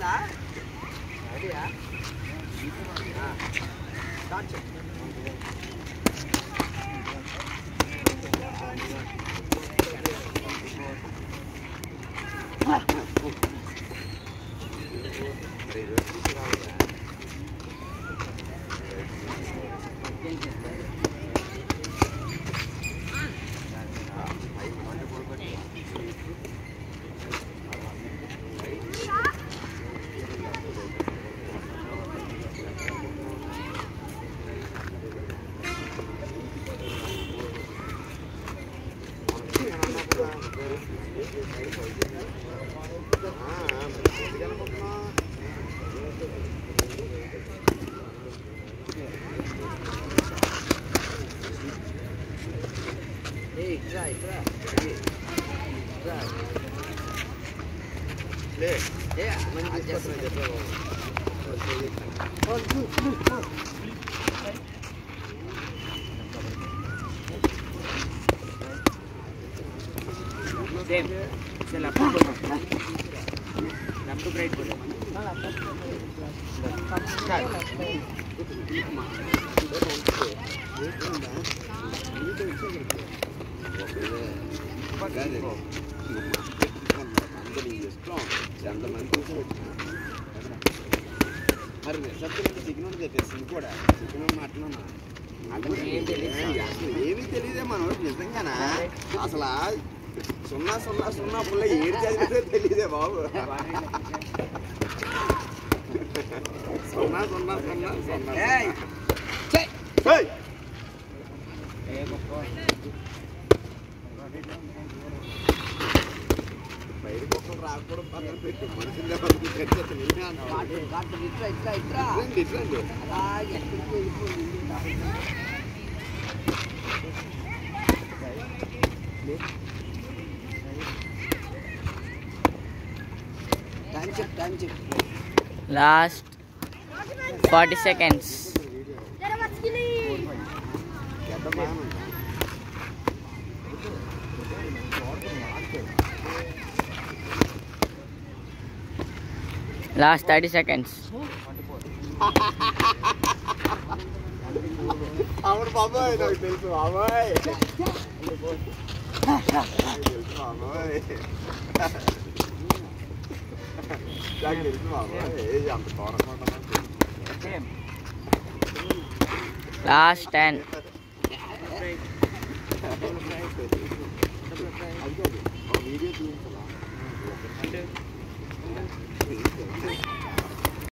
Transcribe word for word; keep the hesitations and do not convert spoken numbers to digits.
Same. Se la pongo. La pongo right por. ఏమీ తెలియదే మనోడు నిజంగానా అసలు సున్నా సున్నా సున్నా పుల్ల ఏడు చదివితే తెలియదే బాబు సున్నా సున్నా సున్నా సున్నా బయట కుక్కలు రాకూడదు పక్కన పెట్టు మనుషులు ఇట్లండి Last forty seconds. Last thirty seconds. అవును బాబాయ్ నాకు తెలుసు బాబాయ్ తెలుసు బాబాయ్ నాకు తెలుసు బాబాయ్ అంత కోరకుండా Last ten. వీడియో తీయించాలా